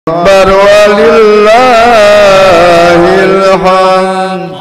أكبر ولله الحمد.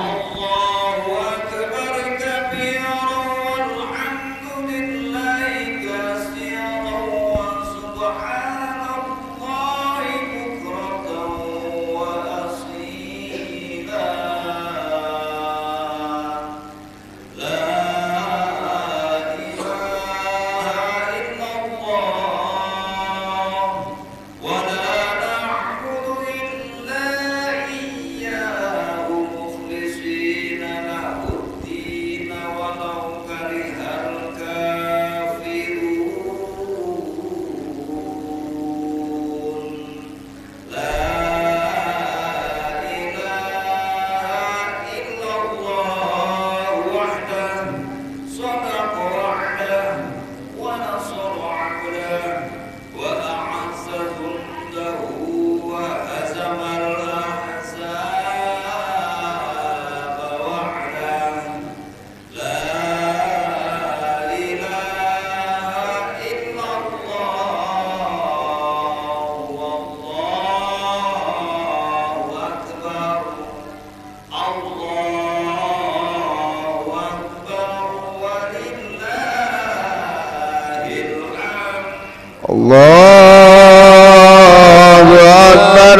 الله أكبر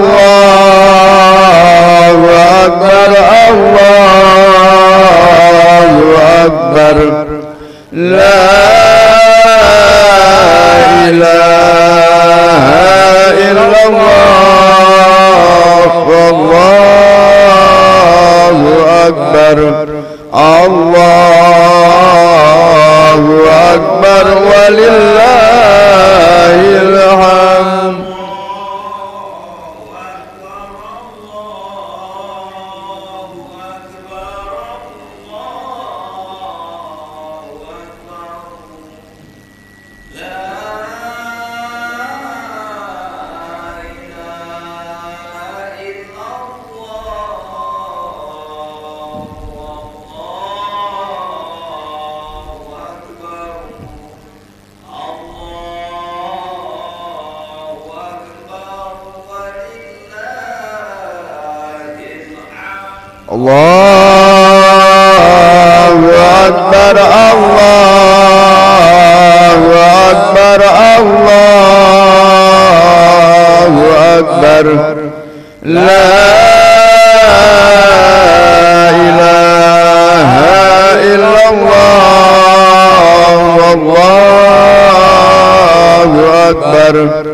الله أكبر الله أكبر لا إله إلا الله والله أكبر الله أكبر ولله الحمد. الله أكبر الله أكبر الله أكبر لا إله إلا الله والله أكبر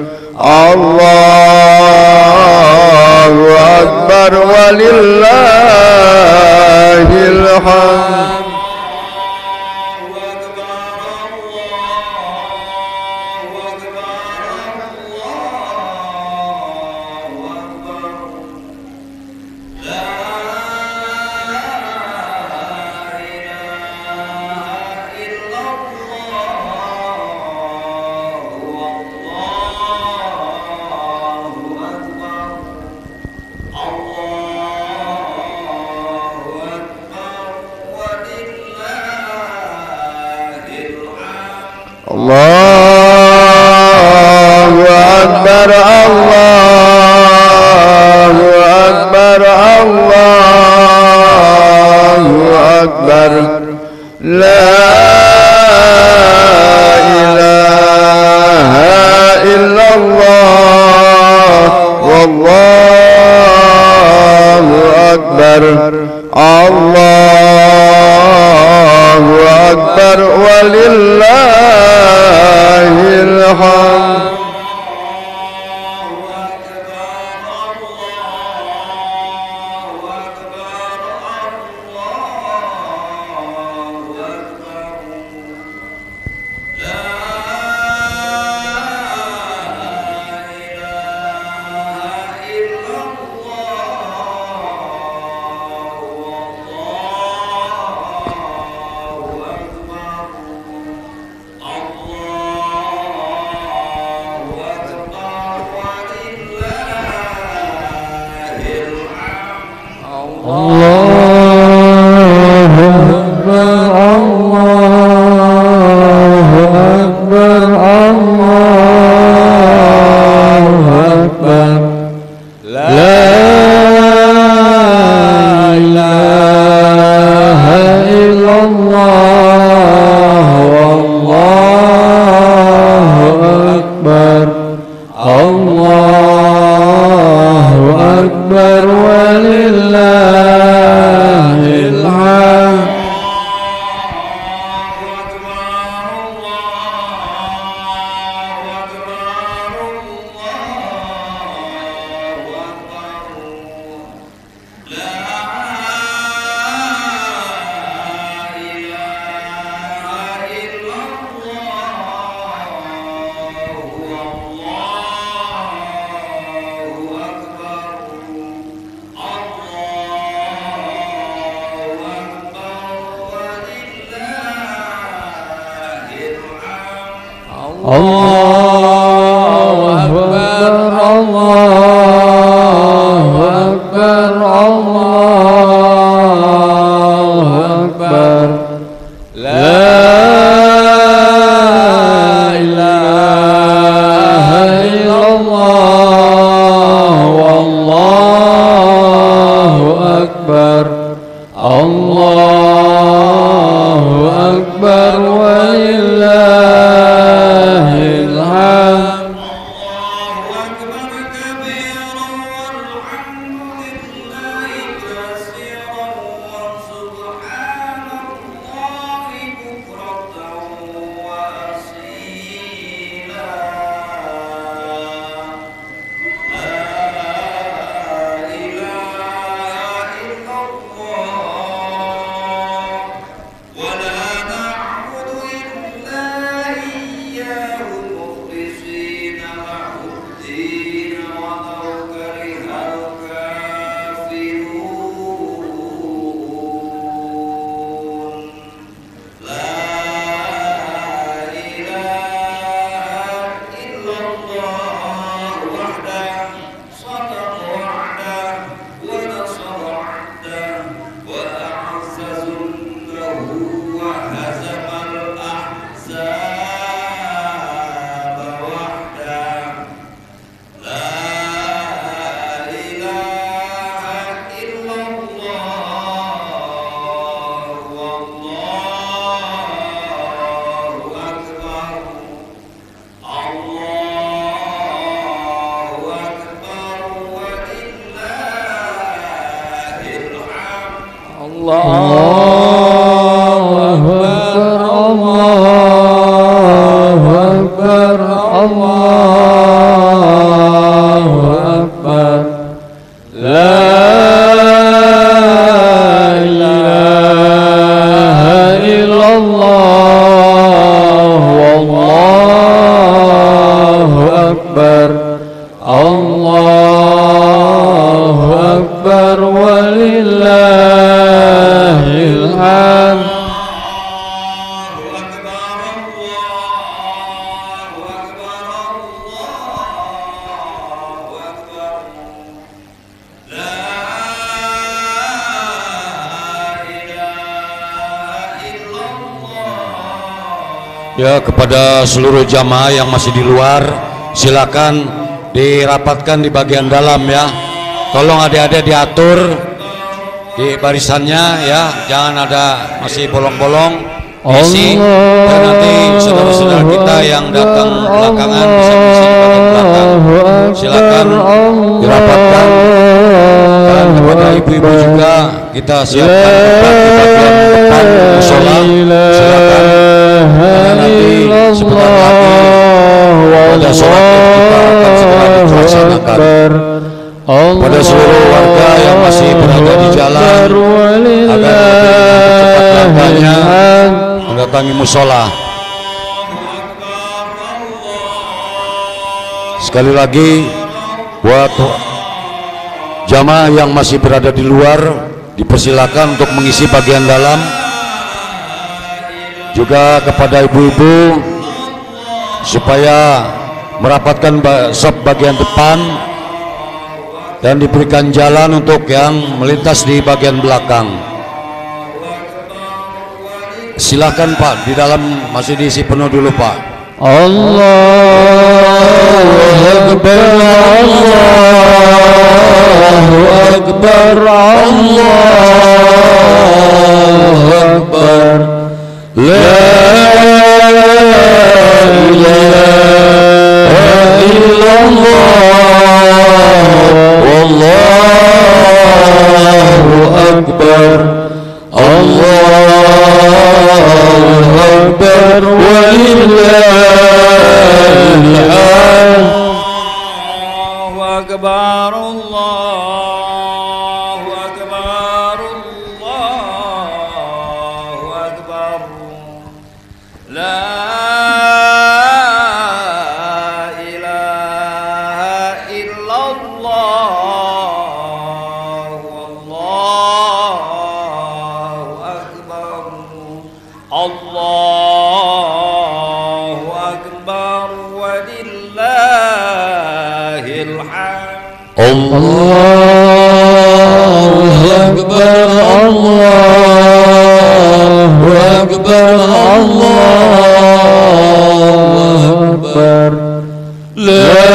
الله أكبر ولله الحمد. الله أكبر الله أكبر الله أكبر لا إله إلا الله والله أكبر الله أكبر ولله الحمد. الله أكبر Allahu Akbar walillahil hamd. Allahu Akbar, Allahu Akbar, Allahu Akbar. La ilaha illallah, wallahu akbar. Allahu akbar walillahil hamd. Allahu Akbar, Allahu Akbar. La ilaha illallah, wallahu akbar. Allahu akbar walillahil hamd. Ya, kepada seluruh jamaah yang masih di luar, silakan dirapatkan di bagian dalam ya. Tolong adik-adik diatur di barisannya ya, jangan ada masih bolong-bolong, isi. Dan nanti saudara-saudara kita yang datang belakangan bisa isi di bagian belakang. Silakan dirapatkan. Dan kepada ibu-ibu juga kita siapkan tempat di bagian depan musola. Silakan. Nanti sebentar lagi pada sholat kita akan segera dilaksanakan. Pada seluruh warga yang masih berada di jalan agar cepat langkahnya mendatangi musola. Sekali lagi buat jamaah yang masih berada di luar dipersilakan untuk mengisi bagian dalam. Juga kepada ibu-ibu supaya merapatkan sop bagian depan dan diberikan jalan untuk yang melintas di bagian belakang. Silakan Pak, di dalam masih diisi penuh dulu Pak. Allahu Akbar, Allahu Akbar, Allahu Akbar. La ilaha illallah, أكبر الله أكبر الله أكبر لا إله إلا الله والله أكبر الله أكبر ولله الحمد الله أكبر الله أكبر الله أكبر لا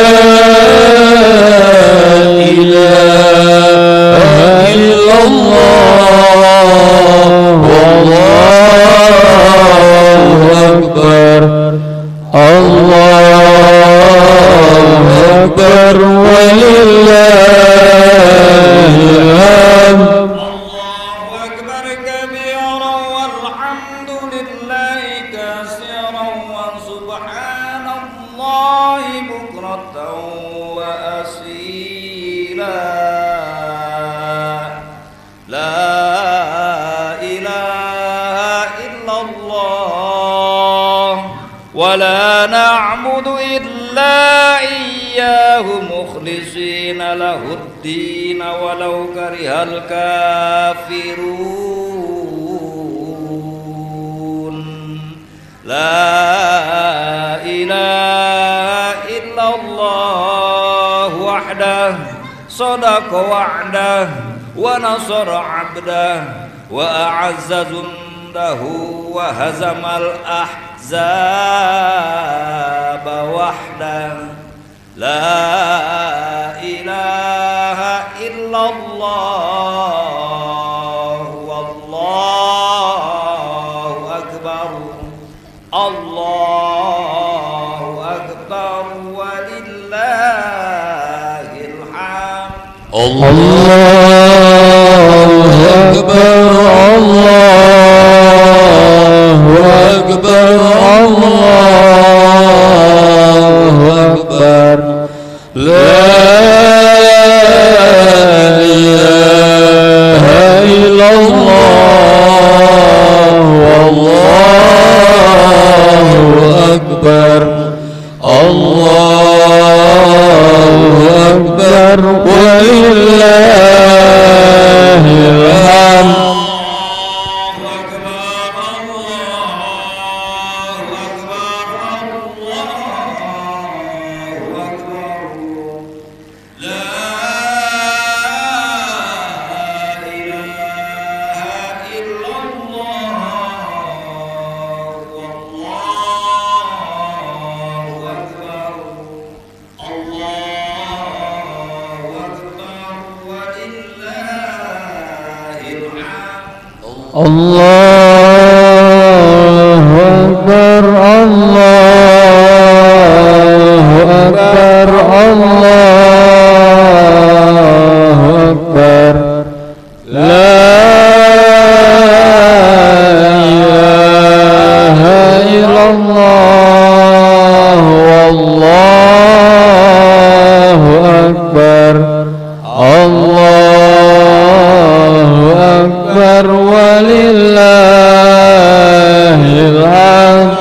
إله إلا الله والله أكبر الله أكبر ولله الحمد الله أكبر كبيرا والحمد لله كثيرا وسبحان الله بكرة وأصيلا لا إله إلا الله ولا نعبد إلا إياه مخلصين له الدين ولو كره الكافرون لا إله إلا الله وحده صدق وعده ونصر عبده وأعز جنده وهزم الأحزاب وحده لا إله إلا الله والله أكبر الله أكبر ولله الحمد الله أكبر الله أكبر الله أكبر لا إله إلا الله والله أكبر الله أكبر ولله الحمد الله أكبر الله أكبر الله أكبر لا إله إلا الله والله أكبر الله أكبر ولله الحمد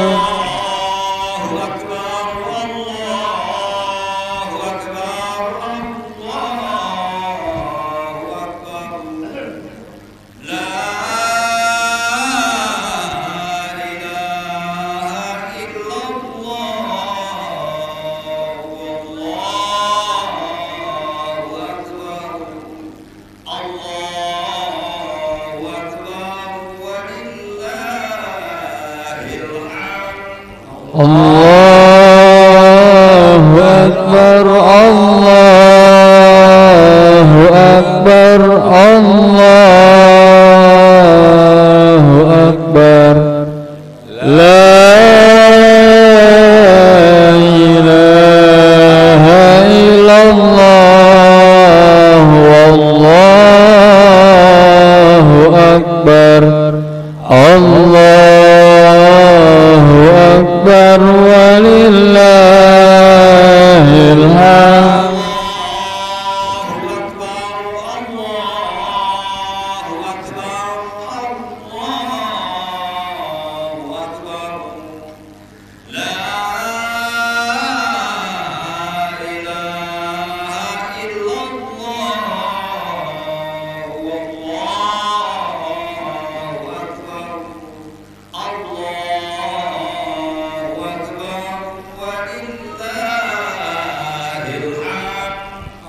الله أكبر الله أكبر الله أكبر لا إله إلا الله والله أكبر الله أكبر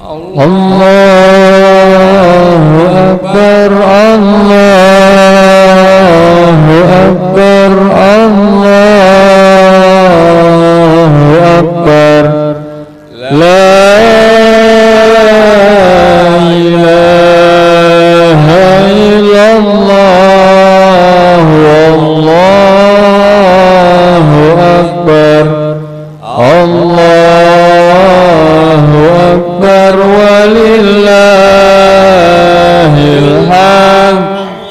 Allahu Akbar, Allahu Akbar, Allahu Akbar. La ilaha illallah, wallahu akbar, Allahu akbar, walillahil hamd.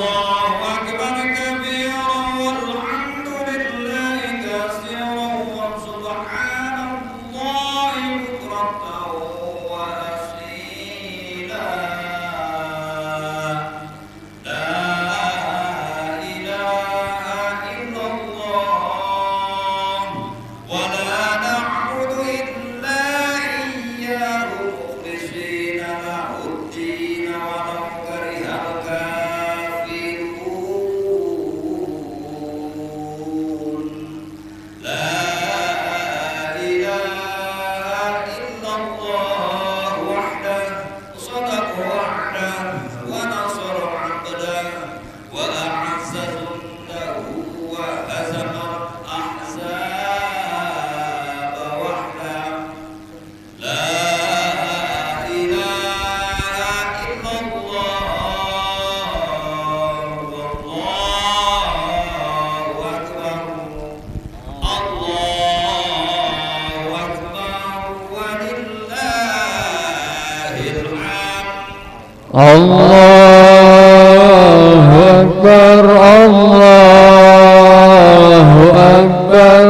Allahu Akbar, Allahu Akbar,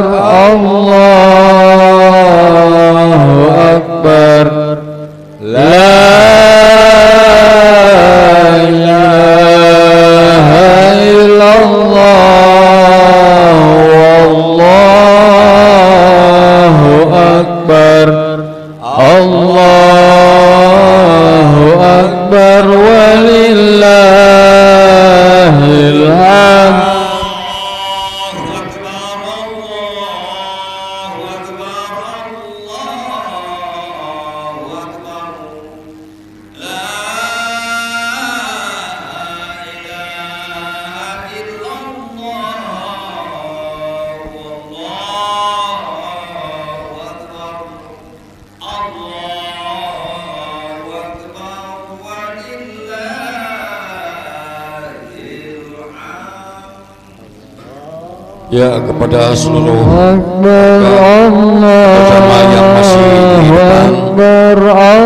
Allahu Akbar. La ilaha illallah, wallahu akbar, Allahu akbar, walillahil hamd. Ya, kepada seluruh Akbar, jamaah yang masih di depan, Akbar,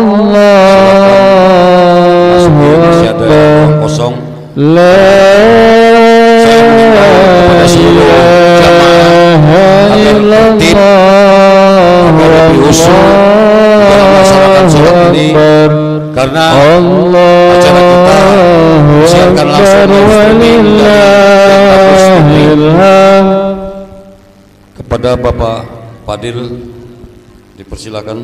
masih ada kosong. La Saya mengimbau kepada seluruh jamaah agar tertib, agar lebih usul dalam melaksanakan sholat ini, karena acara kita disiarkan langsung oleh streaming dari streaming. Kepada Bapak Fadil dipersilakan.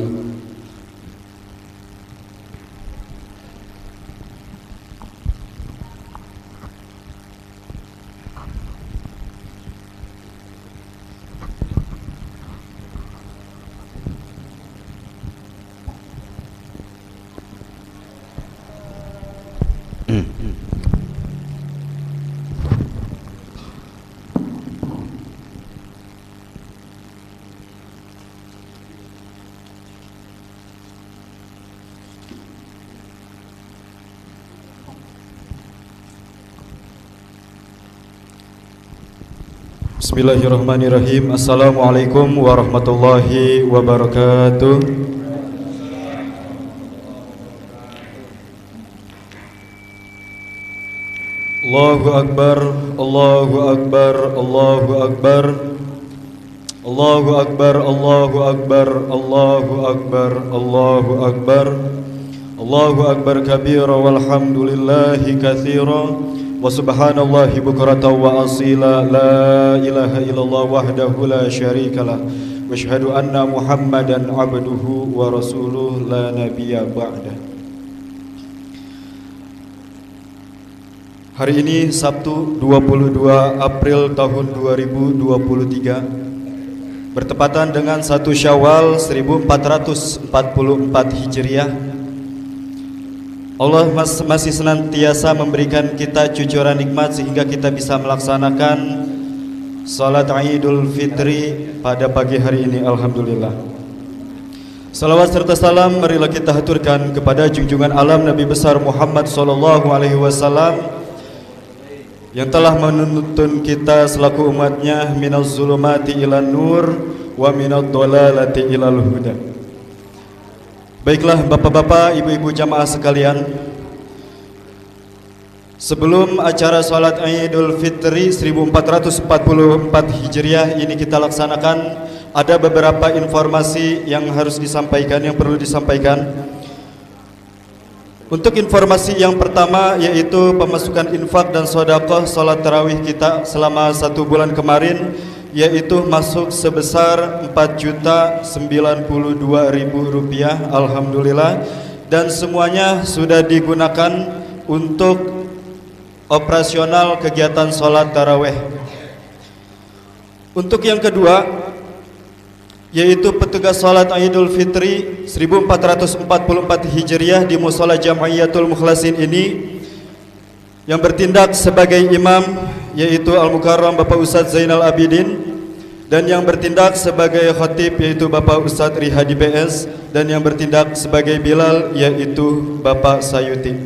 Bismillahirrahmanirrahim. Assalamualaikum warahmatullahi wabarakatuh. Allahu Akbar, Allahu Akbar, Allahu Akbar, Allahu Akbar, Allahu Akbar, Allahu Akbar, Allahu Akbar, Allahu Akbar kabira walhamdulillahi katsira wa subhanallahi bukratan wa asila. La ilaha illallah wahdahu la syarikalah wa asyhadu anna Muhammadan abduhu wa rasuluh la nabiyya ba'da. Hari ini Sabtu 22 April tahun 2023 bertepatan dengan 1 Syawal 1444 Hijriah Allah masih senantiasa memberikan kita cucuran nikmat sehingga kita bisa melaksanakan salat Idul Fitri pada pagi hari ini. Alhamdulillah. Salawat serta salam marilah kita haturkan kepada junjungan alam Nabi besar Muhammad sallallahu alaihi wasallam yang telah menuntun kita selaku umatnya minaz zulumati ilan nur wa minad dhalalati ilal huda. Baiklah bapak-bapak, ibu-ibu jamaah sekalian, sebelum acara salat Idul Fitri 1444 Hijriah ini kita laksanakan, ada beberapa informasi yang harus disampaikan, yang perlu disampaikan. Untuk informasi yang pertama yaitu pemasukan infak dan sedekah salat tarawih kita selama 1 bulan kemarin, yaitu masuk sebesar Rp4.092.000. Alhamdulillah. Dan semuanya sudah digunakan untuk operasional kegiatan sholat tarawih. Untuk yang kedua yaitu petugas sholat Idul Fitri 1444 Hijriah di Mushola Jam'iyatul Mukhlasin ini yang bertindak sebagai imam yaitu Al-Mukarram Bapak Ustadz Zainal Abidin, dan yang bertindak sebagai khatib yaitu Bapak Ustadz Rihadi BS, dan yang bertindak sebagai Bilal yaitu Bapak Sayuti.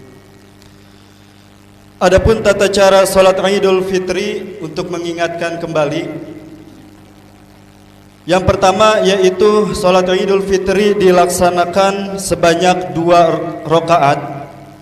Adapun tata cara salat Idul Fitri untuk mengingatkan kembali, yang pertama yaitu salat Idul Fitri dilaksanakan sebanyak 2 rakaat.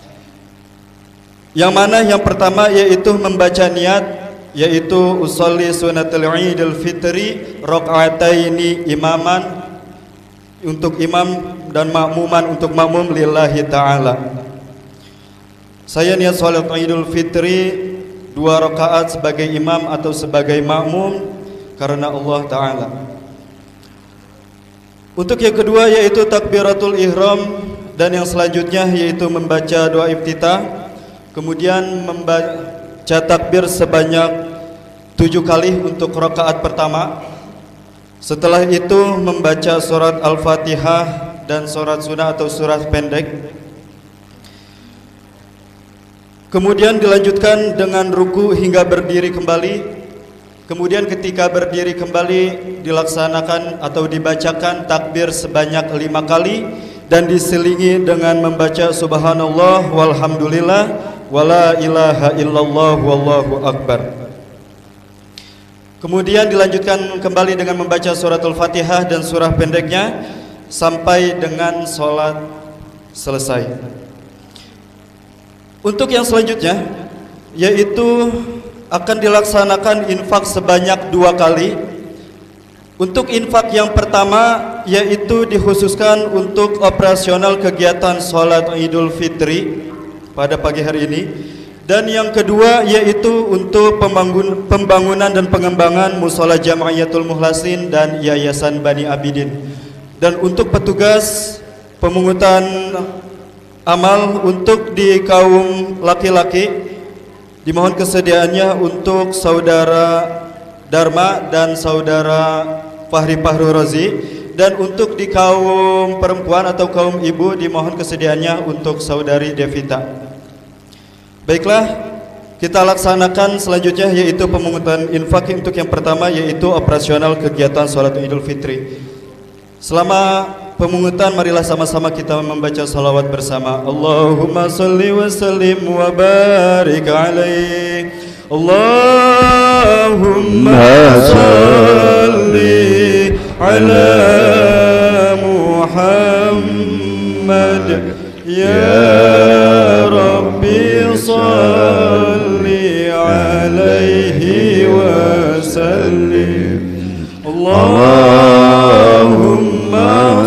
Yang mana yang pertama yaitu membaca niat, yaitu usolli sunatul Idul Fitri rakaataini imaman untuk imam dan makmuman untuk makmum lillahi ta'ala. Saya niat salat Idul Fitri 2 rakaat sebagai imam atau sebagai makmum karena Allah Ta'ala. Untuk yang kedua yaitu takbiratul ihram, dan yang selanjutnya yaitu membaca doa iftitah. Kemudian membaca takbir sebanyak 7 kali untuk rakaat pertama. Setelah itu membaca surat Al-Fatihah dan surat sunnah atau surat pendek. Kemudian dilanjutkan dengan ruku hingga berdiri kembali. Kemudian ketika berdiri kembali dilaksanakan atau dibacakan takbir sebanyak 5 kali dan diselingi dengan membaca subhanallah walhamdulillah wala ilaha illallah wallahu akbar. Kemudian dilanjutkan kembali dengan membaca suratul Fatihah dan surah pendeknya sampai dengan sholat selesai. Untuk yang selanjutnya yaitu akan dilaksanakan infak sebanyak 2 kali. Untuk infak yang pertama yaitu dikhususkan untuk operasional kegiatan sholat Idul Fitri pada pagi hari ini, dan yang kedua yaitu untuk pembangunan dan pengembangan Mushola Jam'iyatul Mukhlasin dan Yayasan Bani Abidin. Dan untuk petugas pemungutan amal untuk di kaum laki-laki dimohon kesediaannya untuk saudara Dharma dan saudara Fahri Fahru Rozi, dan untuk di kaum perempuan atau kaum ibu dimohon kesediaannya untuk saudari Devita. Baiklah, kita laksanakan selanjutnya yaitu pemungutan infak. Untuk yang pertama yaitu operasional kegiatan sholat Idul Fitri. Selama pemungutan marilah sama-sama kita membaca salawat bersama. Allahumma salli wa sallim wa barik alaih. Allahumma salli ala Muhammad ya Rabbi salli alaihi wa sallim. Allahumma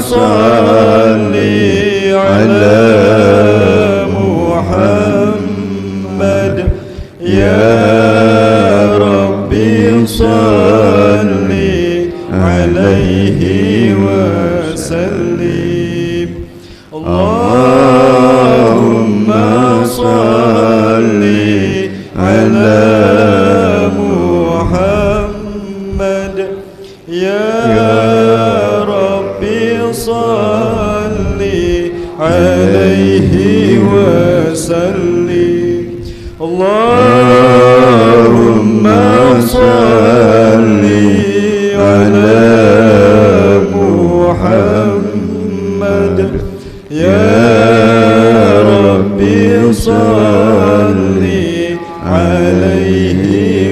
salli ala Muhammad ya Rabbi salli alaihi wa sallim. Allahumma salli ala Muhammad ya Rabbi salli alaihi عليه وسلم اللهم صل على محمد يا ربي صل عليه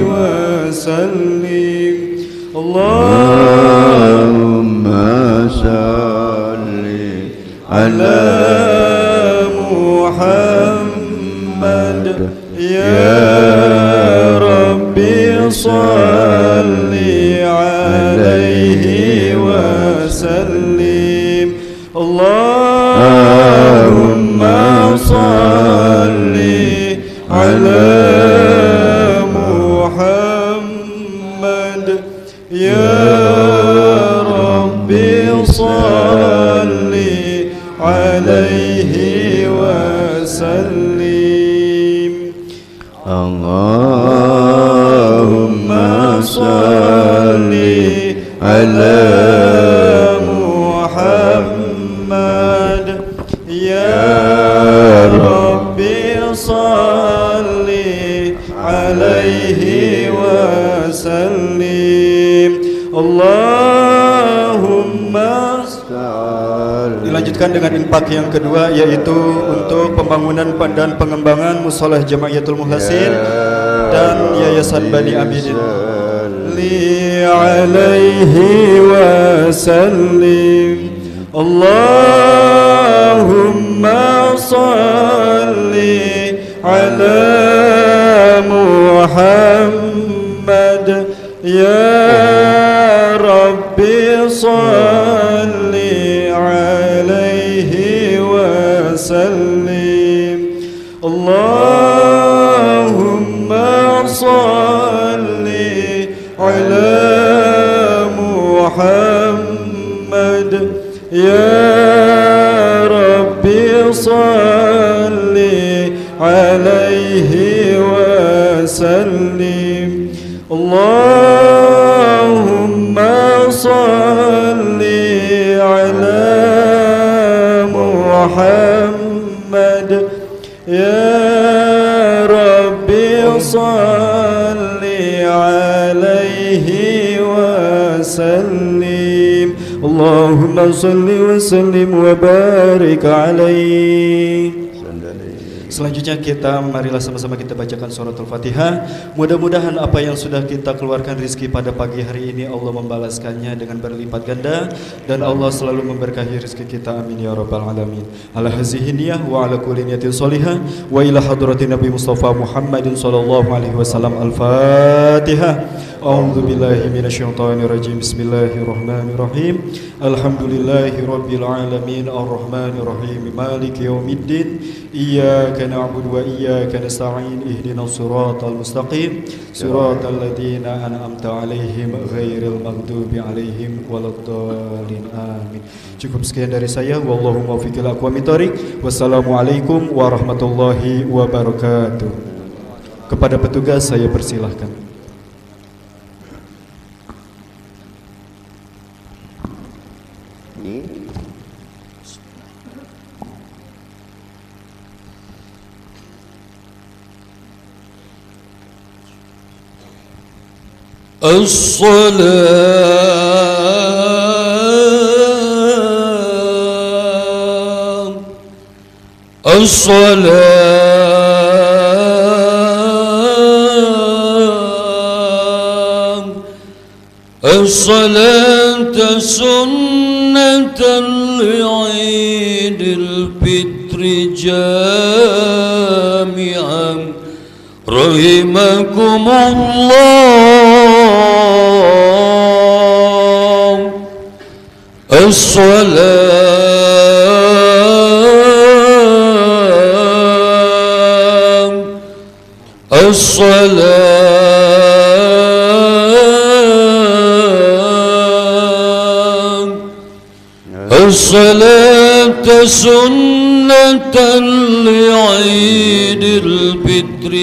وسلم اللهم صل على محمد يا ربي صل عليه وسلم اللهم صل على محمد يا ربي صل عليه وسلم اللهم صل على محمد يا ربي صل عليه وسلم Allahumma Dilanjutkan dengan infak yang kedua, yaitu untuk pembangunan dan pengembangan Musolah Jama'iyatul Muhlasin dan Yayasan Bani Abidin li alaihi wasallim. Allahumma salli ala Muhammad ya Rabbi salli alaihi wasallim. Allahumma salli ala Muhammad ya Rabbi salli alaihi wasallim. Allahumma salli ala Muhammad ya Rabbi salli alaihi wasallim. Allahumma salli wa sallim wa barik alaihi. Selanjutnya marilah sama-sama kita bacakan surat Al-Fatihah. Mudah-mudahan apa yang sudah kita keluarkan rizki pada pagi hari ini Allah membalaskannya dengan berlipat ganda, dan Allah selalu memberkahi rizki kita, amin ya rabbal alamin. Ala hazihi niyah wa ala kulli niyatin sholihah wa ila hadratin Nabi Mustafa Muhammadin sallallahu alaihi wasallam. Al-Fatihah. A'udzu billahi minasyaitonir rajim. Bismillahirrahmanirrahim. Alhamdulillahi rabbil alamin arrahmanir rahim maliki yaumiddin. Iyyaka na'budu wa iyyaka nasta'in. Ihdinas siratal mustaqim. Siratal ladzina an'amta 'alaihim ghairil maghdubi 'alaihim waladdallin. Amin. Cukup sekian dari saya. Wallahu muwaffiqil aqwamit thoriq. Wassalamualaikum warahmatullahi wabarakatuh. Kepada petugas saya persilahkan. الصلاة سنة لعيد الفطر جامعا رحمكم الله. الصلاة سنة لعيد الفطر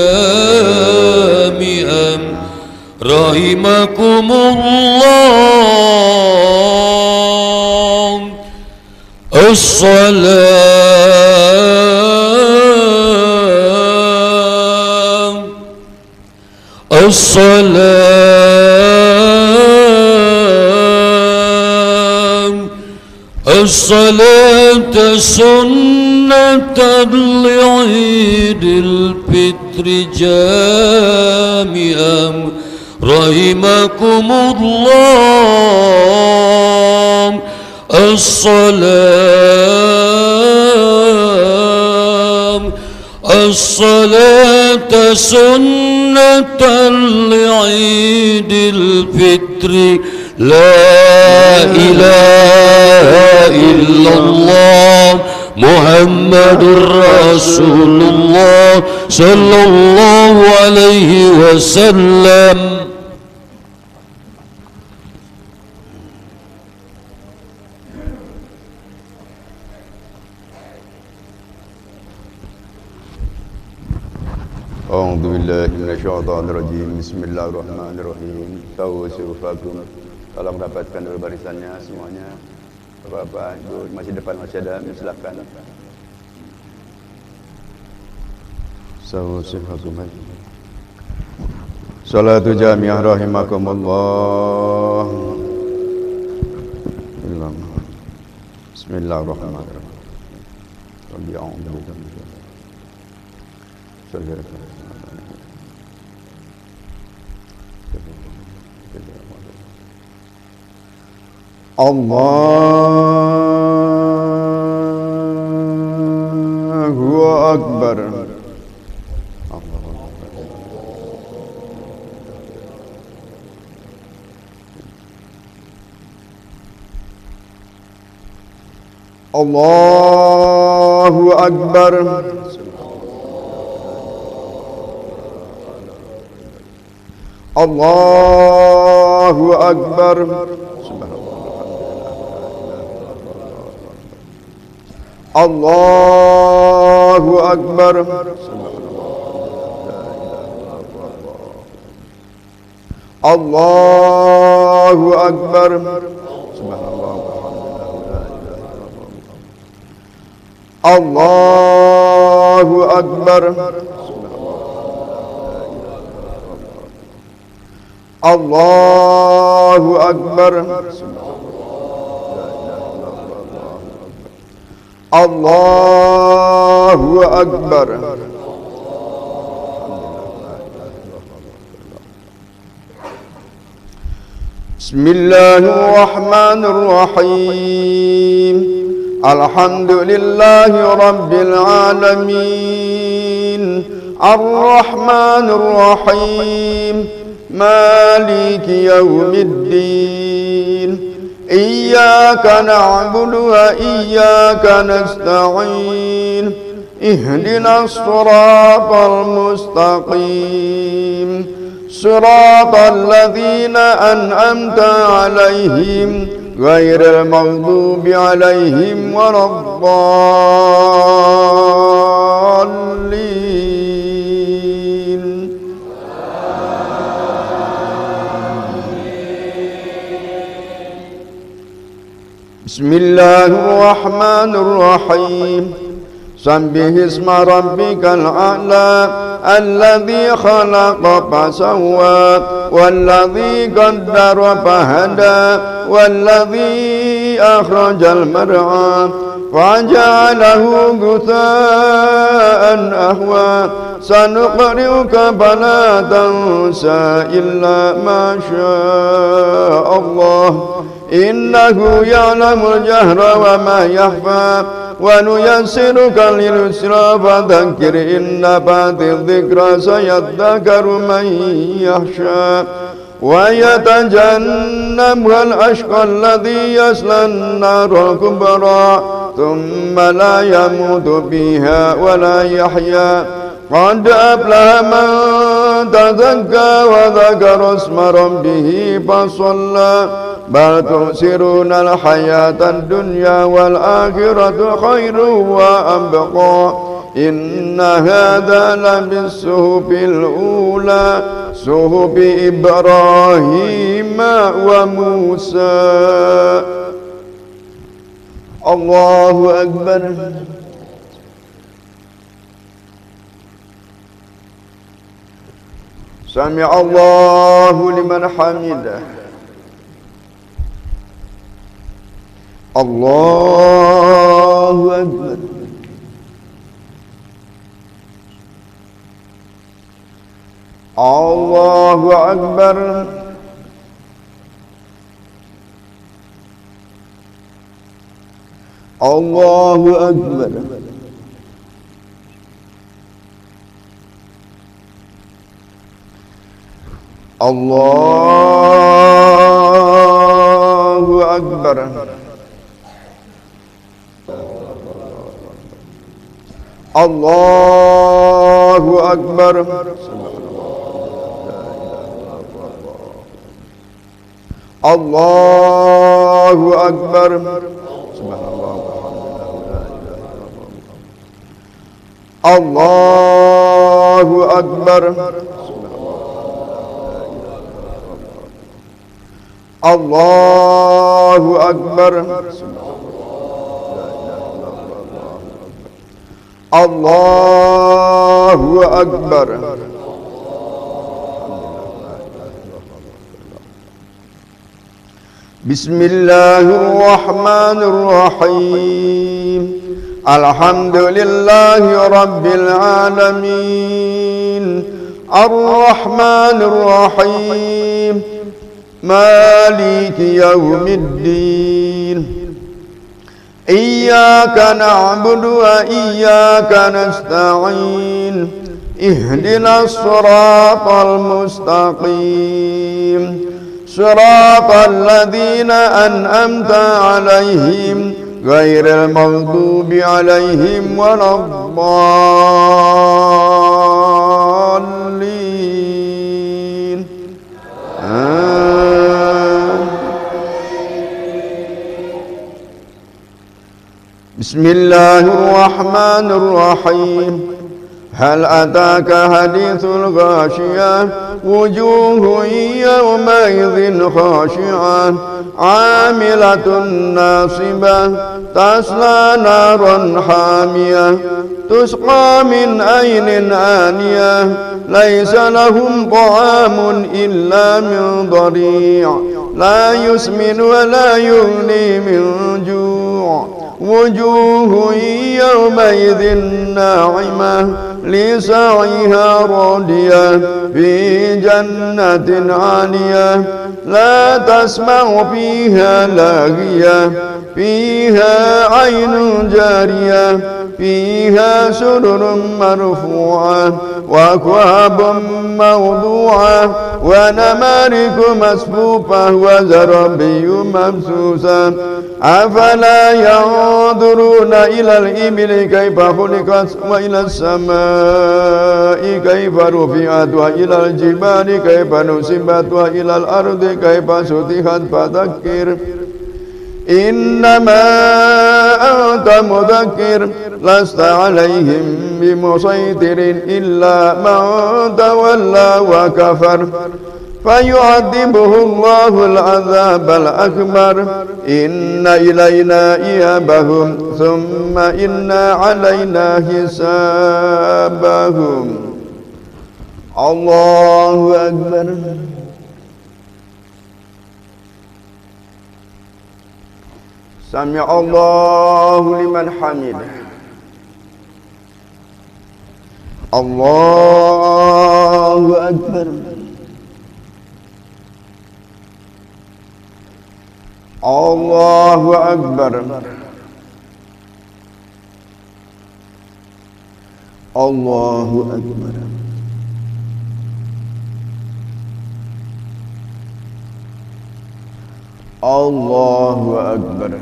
جامعا رحمكم الله. الصلاة سنة لعيد الفطر جامعا رحمكم الله. الصلاة سنة لعيد الفطر لا إله إلا الله محمد رسول الله صلى الله عليه وسلم. A'udzu billahi minasyaitonir rajim. Bismillahirrahmanirrahim. Tawassufakum. Tolong dapatkan dulu barisannya semuanya. Bapak, Ibu, masih depan masih ada, silakan. Tawassufakum. Salatu jami'ah rahimakumullah. Bismillahirrahmanirrahim. Rabbi a'udzu bika min syarri Allahu Akbar. Allahu Akbar. Allahu Akbar. Allahu Akbar. Allahu Akbar. Allahu Akbar. Allahu Akbar. Allahu Akbar. Bismillahirrahmanirrahim. Alhamdulillahi Rabbil Alamin. Ar-Rahmanir Rahim. مالك يوم الدين. إياك نعبد وإياك نستعين. اهدنا الصراط المستقيم. صراط الذين أنعمت عليهم غير المغضوب عليهم ولا الضالين. Bismillahirrahmanirrahim. Sabbih isma rabbikal a'la alladzi khalaqa fasawwa walladzi qaddara fahada walladzi akhrajal mar'a faja'alahu ghutha'an ahwa sanuqri'uka fala tansa illa ma syaa Allah innahu ya'lamul jahra wa ma yakhfa wa nuyassiruka lil yusra fadhakkir in nafa'ati dhikra sayadhakkaru man yakhsha wa yatajannabuhal ashqa alladhi yasla an-nara al-kubra thumma la yamutu fiha wa la yahya qad aflaha man tazakka wa dhakara isma rabbih fasalla bal tu'siruna al-hayata ad-dunya wal akhiratu khairun wa abqa inna hadha labis-suhufil ula suhufi Ibrahim wa Musa. Allahu Akbar. Sami Allahu liman hamidah. Allahu Akbar. Allahu Akbar. Allahu Akbar. Allahu Akbar. Allahu Akbar. Allahu Akbar. Allahu Akbar. Allahu Akbar. Allahu Akbar. Bismillahirrahmanirrahim. Alhamdulillahi Rabbil Alamin. Ar-Rahmanir Rahim. Maliki Yawmiddin. Iyyaka na'budu wa iyyaka nasta'in. Ihdinas siratal mustaqim. Siratal ladzina an'amta 'alaihim ghairil maghdubi 'alaihim waladdallin. Bismillahirrahmanirrahim. Hal ataka hadithul ghashiyah wujuhun yawma idzin khashi'ah 'amilatun nasibah tasla naran hamiyah tusqa min aynin aniyah laysa lahum ta'amun illa min dhari' la yusmin wa la yughni min ju' wujuhun yawmaidhin na'imah لسعيها راضية في جنة عالية لا تسمع فيها لاغية فيها عين جارية فيها سرر مرفوعة وأكواب موضوعة ونمارق مصفوفة وزرابي مبثوثة أفلا ينظرون إلى الإبل كيف خلقت وإلى السماء كيف رفعت وإلى الجبال كيف نصبت وإلى الأرض كيف سطحت فذكر إنما أنت مذكر لست عليهم بمسيطر إلا من تولى وكفر فيعذبه الله العذاب الأكبر إن إلينا إيابهم ثم إن علينا حسابهم. الله أكبر. سمع الله لمن حمده. الله أكبر. الله أكبر. الله أكبر. الله أكبر.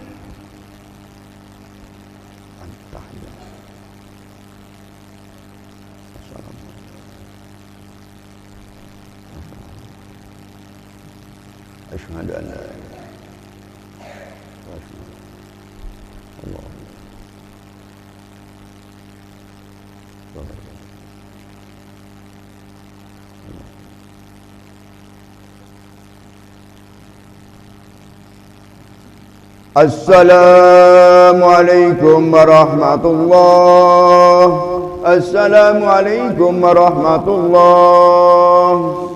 أشهد أن لا إله إلا الله. Assalamualaikum warahmatullah. Assalamualaikum warahmatullah.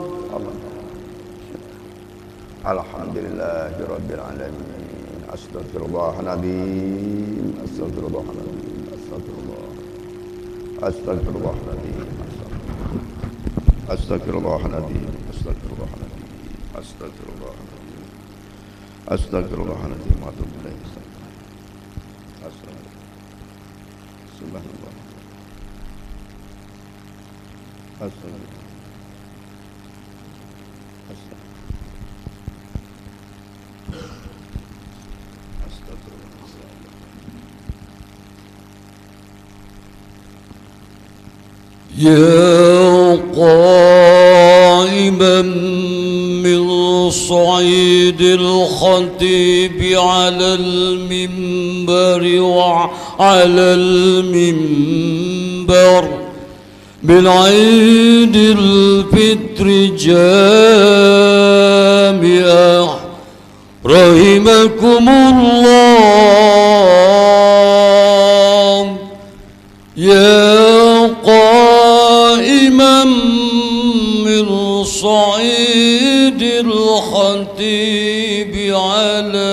Alhamdulillahirabbil alamin. Astaghfirullahaladzim. Astaghfirullahaladzim. Astaghfirullahaladzim. Astaghfirullahaladzim. Astaghfirullahaladzim. Astaghfirullahaladzim. Astaghfirullahaladzim. Wa atubu ilaih. Subhanallah. Astaghfirullah. يا قائما من صعيد الخطيب على المنبر وعلى المنبر من عيد الفطر جامعة رحمكم الله. يا قائما من صعيد الخطيب على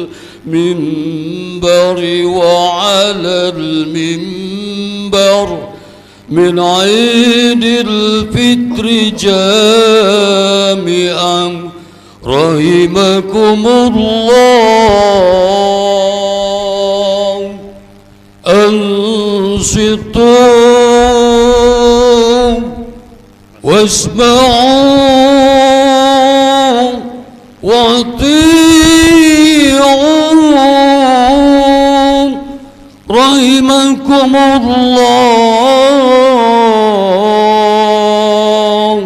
المنبر وعلى المنبر من عيد الفطر جامعا رحمكم الله. أنصتوا واسمعوا واطيعوا رحمكم الله.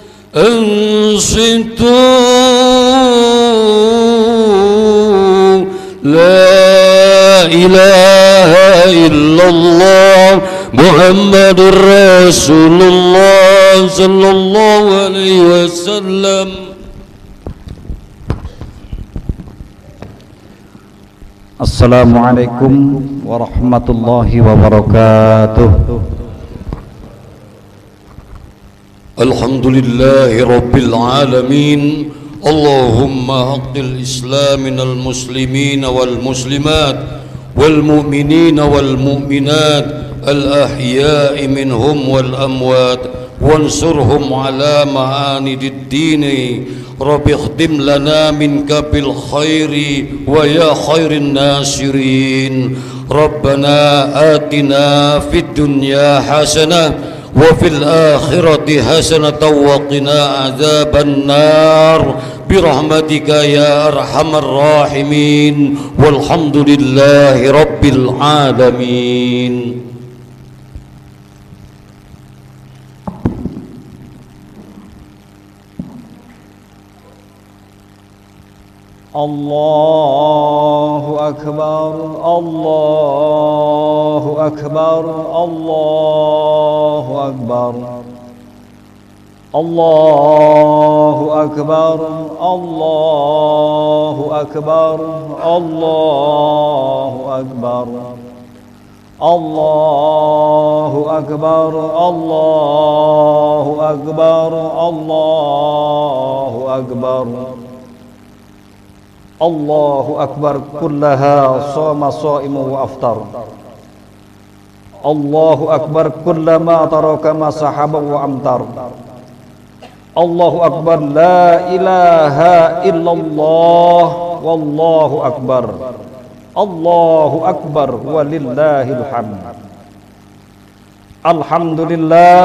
أنصتوا لا إله إلا الله محمد رسول الله صلى الله عليه وسلم. Assalamualaikum warahmatullahi wabarakatuh. الحمد لله رب العالمين. اللهم حق الإسلام من المسلمين والمسلمات والمؤمنين والمؤمنات الأحياء منهم والأموات وانصرهم على معاند الدين. رب اختم لنا منك بالخير ويا خير الناصرين. ربنا آتنا في الدنيا حسنة وفي الآخرة حسنة وقنا عذاب النار برحمتك يا أرحم الراحمين والحمد لله رب العالمين. Allahu Akbar, Allahu Akbar, Allahu Akbar, Allahu Akbar, Allahu Akbar, Allahu Akbar, Allahu Akbar, Allahu Akbar, Allahu Akbar. Allahu Akbar kullaha soma so'imu wa aftar. Allahu Akbar kullama taraka ma sahaba wa amtar. Allahu Akbar la ilaha illallah wallahu akbar. Allahu Akbar walillahil hamd. Alhamdulillah,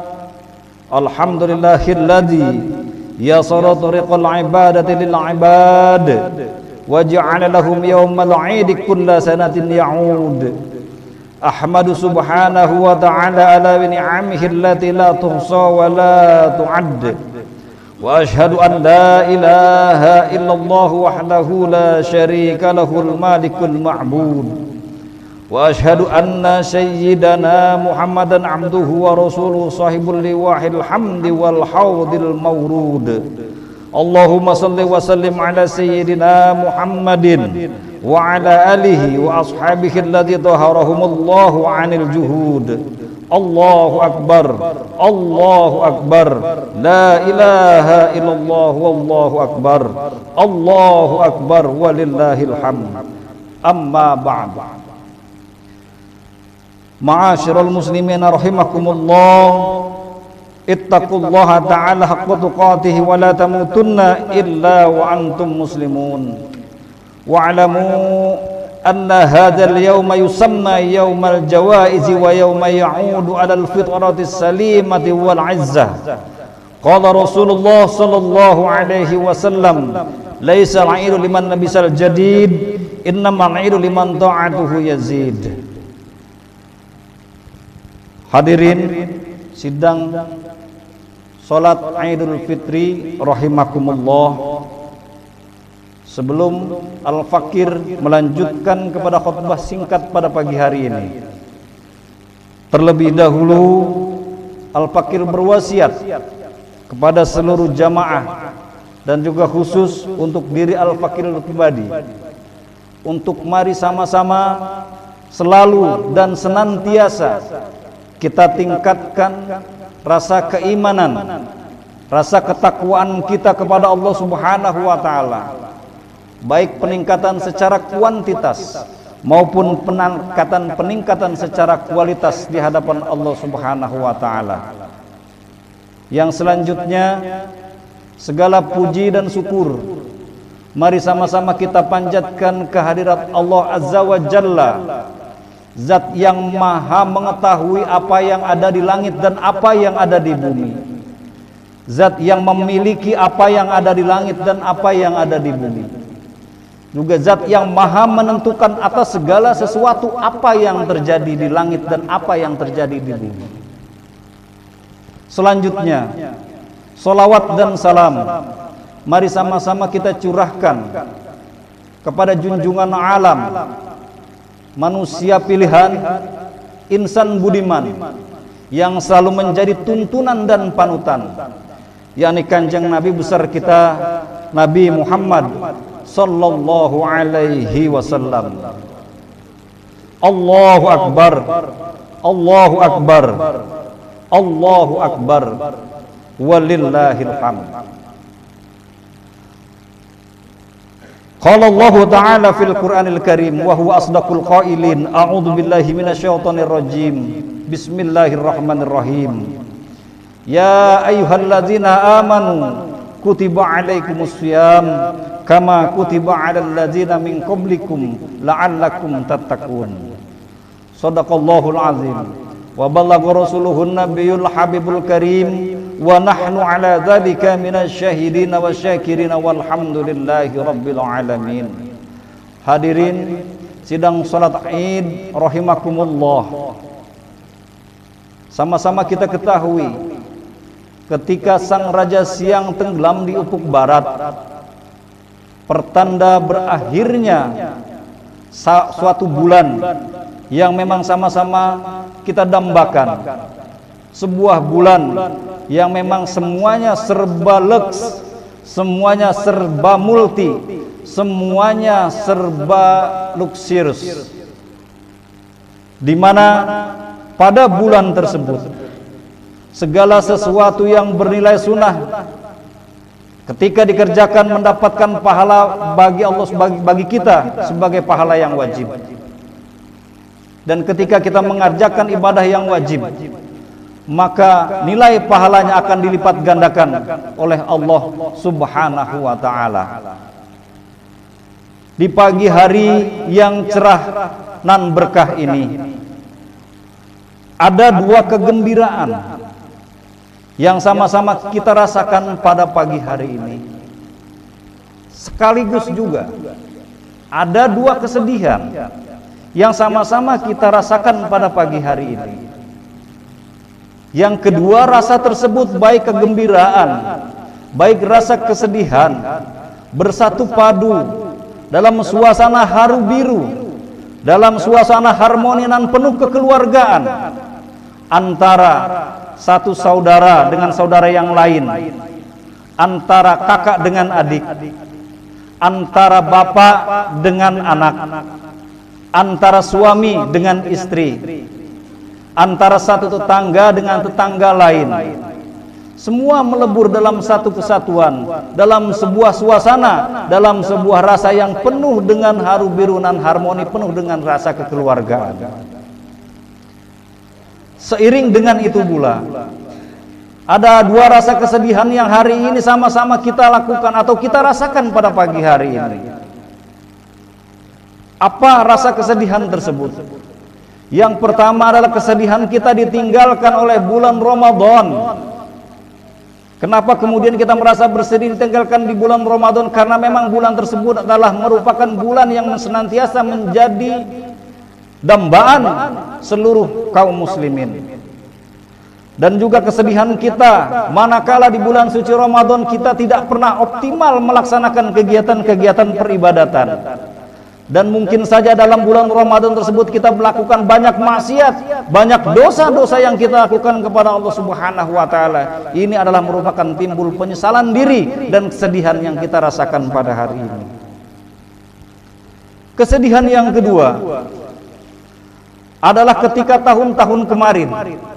alhamdulillahilladzi yasara tariqal ibadati lil ibad wa ja'ala lahum yawmal 'id kulla sanatin ya'ud. Ahmadu subhanahu wa ta'ala ala ni'amihi allati la tuhsa wa la tu'add. Wa ashhadu an la ilaha illallah wahdahu la syarika lahul malikul ma'bud. Wa ashhadu anna sayyidana Muhammadan abduhu wa rasuluhu sahibul liwahil hamdi wal hawdil mawrud. Allahumma salli wa sallim ala sayyidina Muhammadin وعلى آله وأصحابه الذي طهرهم الله عن الجهود. الله أكبر الله أكبر لا إله إلا الله والله أكبر الله أكبر ولله الحمد. أما بعد. Ma'asyiral muslimin rahimakumullah, ittaqullaha ta'ala haqqa tuqatih wa la tamutunna illa wa antum muslimun. Wa'lamu anna hadzal yawma yusamma yawmal jawaiz wa yawma ya'udu 'alal fitrati salimati wal 'izzah. Qala Rasulullah sallallahu alaihi wasallam, laisa al-'idu liman labisal jadid, innamal 'idu liman ta'atuhu yazid. Hadirin sidang salat Idul Fitri rahimakumullah. Sebelum Al-Fakir melanjutkan kepada khutbah singkat pada pagi hari ini, terlebih dahulu Al-Fakir berwasiat kepada seluruh jamaah dan juga khusus untuk diri Al-Fakir pribadi, untuk mari sama-sama selalu dan senantiasa kita tingkatkan rasa keimanan, rasa ketakwaan kita kepada Allah Subhanahu wa taala. Baik peningkatan secara kuantitas maupun peningkatan secara kualitas di hadapan Allah Subhanahu wa taala. Yang selanjutnya, segala puji dan syukur mari sama-sama kita panjatkan kehadirat Allah Azza wa Jalla, Zat yang maha mengetahui apa yang ada di langit dan apa yang ada di bumi, Zat yang memiliki apa yang ada di langit dan apa yang ada di bumi, juga Zat yang maha menentukan atas segala sesuatu apa yang terjadi di langit dan apa yang terjadi di bumi. Selanjutnya, salawat dan salam mari sama-sama kita curahkan kepada junjungan alam, manusia pilihan, insan budiman yang selalu menjadi tuntunan dan panutan, yakni Kanjeng Nabi besar kita Nabi Muhammad sallallahu alaihi wasallam. Allahu akbar Allahu akbar Allahu akbar walillahil hamd. Qala Allah Ta'ala fil Qur'anil Karim wa huwa asdaqul qailin, a'udzu billahi minasyaitonir rajim. Bismillahirrahmanirrahim. Ya ayyuhalladzina amanu kutiba alaikumus shiyam kama kutiba 'alal ladzina min qablikum la'allakum tattaqun. Shadaqallahul azim wa ballagha rasuluhun nabiyul habibul karim wa nahnu ala dzalika minasyahidin wasyakirin walhamdulillahi rabbil alamin. Hadirin sidang salat Id rahimakumullah. Sama-sama kita ketahui, ketika sang raja siang tenggelam di ufuk barat, pertanda berakhirnya suatu bulan yang memang sama-sama kita dambakan, sebuah bulan yang memang semuanya serba leks, semuanya serba multi, semuanya serba luxurious, di mana pada bulan tersebut segala sesuatu yang bernilai sunnah ketika dikerjakan mendapatkan pahala bagi Allah, bagi kita sebagai pahala yang wajib. Dan ketika kita mengerjakan ibadah yang wajib, maka nilai pahalanya akan dilipat gandakan oleh Allah Subhanahu wa ta'ala. Di pagi hari yang cerah nan berkah ini, ada dua kegembiraan yang sama-sama kita rasakan pada pagi hari ini. Sekaligus juga ada dua kesedihan yang sama-sama kita rasakan pada pagi hari ini. Yang kedua, rasa tersebut baik kegembiraan, baik rasa kesedihan bersatu padu dalam suasana haru biru, dalam suasana harmoni dan penuh kekeluargaan antara satu saudara dengan saudara yang lain, antara kakak dengan adik, antara bapak dengan anak, antara suami dengan istri, antara satu tetangga dengan tetangga lain. Semua melebur dalam satu kesatuan, dalam sebuah suasana, dalam sebuah rasa yang penuh dengan haru biru dan harmoni, penuh dengan rasa kekeluargaan. Seiring dengan itu pula, ada dua rasa kesedihan yang hari ini sama-sama kita lakukan atau kita rasakan pada pagi hari ini. Apa rasa kesedihan tersebut? Yang pertama adalah kesedihan kita ditinggalkan oleh bulan Ramadan. Kenapa kemudian kita merasa bersedih ditinggalkan di bulan Ramadan? Karena memang bulan tersebut adalah merupakan bulan yang senantiasa menjadi dambaan seluruh kaum muslimin. Dan juga kesedihan kita manakala di bulan suci Ramadan kita tidak pernah optimal melaksanakan kegiatan-kegiatan peribadatan. Dan mungkin saja dalam bulan Ramadan tersebut kita melakukan banyak maksiat, banyak dosa-dosa yang kita lakukan kepada Allah Subhanahu wa taala. Ini adalah merupakan timbul penyesalan diri dan kesedihan yang kita rasakan pada hari ini. Kesedihan yang kedua adalah ketika tahun-tahun kemarin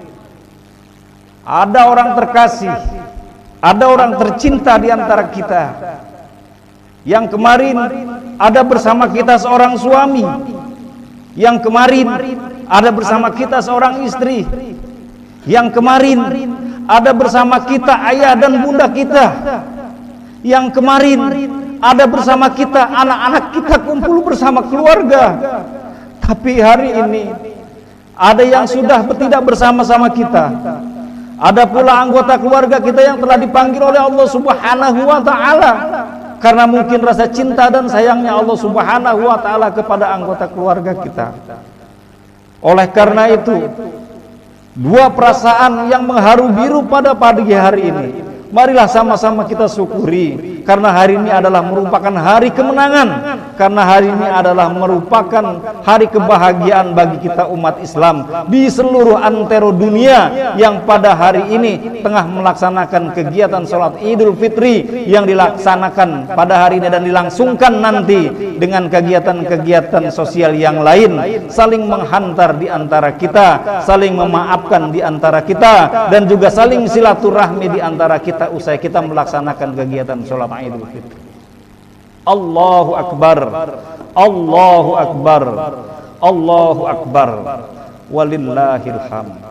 ada orang terkasih, ada orang tercinta di antara kita yang kemarin ada bersama kita seorang suami, yang kemarin ada bersama kita seorang istri, yang kemarin ada bersama kita ayah dan bunda kita, yang kemarin ada bersama kita anak-anak kita kumpul bersama keluarga. Tapi hari ini ada yang sudah tidak bersama-sama kita. Ada pula anggota keluarga kita yang telah dipanggil oleh Allah Subhanahu wa taala karena mungkin rasa cinta dan sayangnya Allah Subhanahu wa taala kepada anggota keluarga kita. Oleh karena itu, dua perasaan yang mengharu biru pada pagi hari ini, marilah sama-sama kita syukuri, karena hari ini adalah merupakan hari kemenangan, karena hari ini adalah merupakan hari kebahagiaan bagi kita umat Islam di seluruh antero dunia yang pada hari ini tengah melaksanakan kegiatan sholat Idul Fitri yang dilaksanakan pada hari ini dan dilangsungkan nanti dengan kegiatan-kegiatan sosial yang lain, saling menghantar di antara kita, saling memaafkan di antara kita, dan juga saling silaturahmi di antara kita usai kita melaksanakan kegiatan sholat Idul Fitri. Allahu Akbar, Allahu Akbar, Allahu Akbar, walillahil hamd.